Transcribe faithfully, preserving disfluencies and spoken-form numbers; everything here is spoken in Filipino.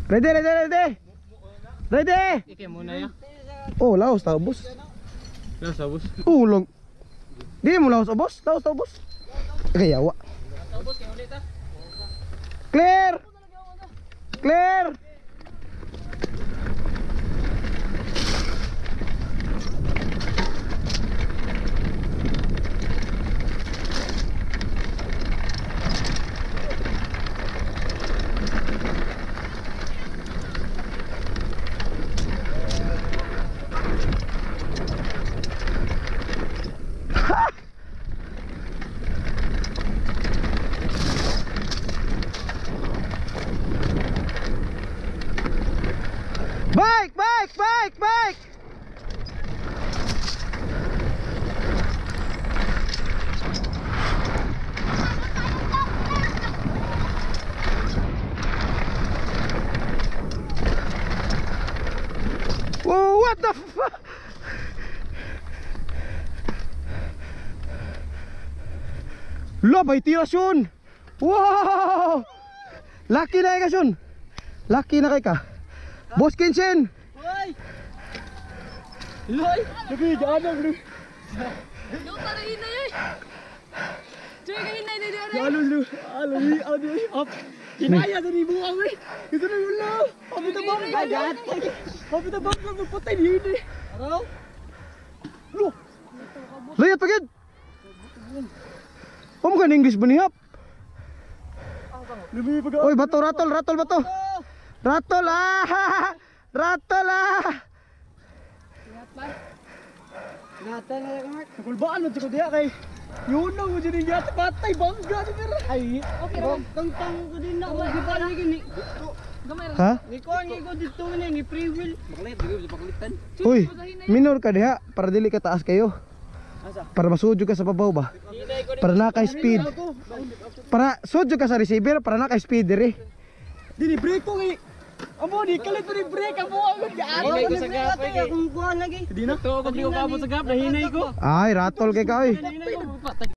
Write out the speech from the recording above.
Ready, ready, ready. Ready. Ike muna ya. Oh, laos tao boss. Laos tao boss. Ulong. Di mo laos boss, laos tao boss. Okay, yawa. Tao boss kay ulit ah. Clear. Clear. Bike, bike, bike, bike. Whoa, what the fuck? Lo, may tiras yun. Wow! Lucky na kayo yun. Lucky na kayo ka. Boss Kinshin! Hoy! Loy! Labi, dyan ang lu. Lu tarahin na yun! Joy kahin na yun! Ano lu? Ano lu? Ano lu? Up! Kinaya na ni buwang eh! Ito na yun lang! Papitabang! Gagat! Papitabang na magpatay ni yun eh! Araw? Lu! Layat pagid! Pamu kan English benihap? Labi, pag- Oy, bato, ratol, ratol, bato! Ratol ah! Ratol ah! Ngata na lang mak. Kulbaan mo dito diya kay. Yun na mo dito diya patay bangga ni pero. Ay, okay ra. Tang-tang ko din na. Di pa ni gini. Gamay ra. Ha? Ni ko ni ko dito ni ni free will. Baklit di ko pakalitan. Uy, minor ka diha para dili ka taas kayo. Asa? Para masudyo ka sa babaw ba? Para naka-speed. Para sudyo ka sa receiver para naka-speed diri. Dini break ko kay. Amo di kalit ni break amo agad gaano. Hinay ko sa gap kay. Kung kuan lagi. Di na to pag di ko kabot sa gap nahinay ko. Ay, ratol kay ka oy. Hinay ko.